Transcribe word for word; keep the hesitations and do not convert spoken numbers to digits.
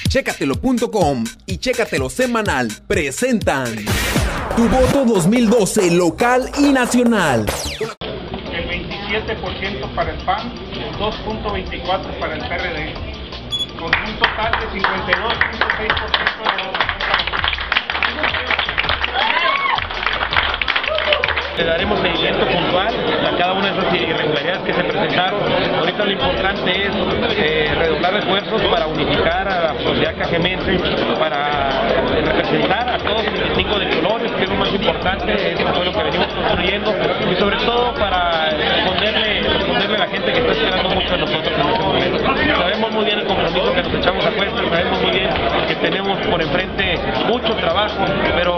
Chécatelo punto com y Chécatelo semanal presentan Tu Voto dos mil doce local y nacional. El veintisiete por ciento para el P A N, dos punto veinticuatro por ciento para el P R D, con un total de cincuenta y dos punto seis por ciento de la votación para el P R D. Le daremos seguimiento puntual a cada una de esas irregularidades que se presentaron. Ahorita lo importante es eh, redoblar esfuerzos para unificar a la sociedad cajemense, para representar a todos los distingos de colores, que es lo más importante. Eso fue lo que venimos construyendo, y sobre todo para responderle, responderle a la gente que está esperando mucho de nosotros en este momento. Sabemos muy bien el compromiso que nos echamos a cuesta, sabemos muy bien que tenemos por enfrente mucho trabajo, pero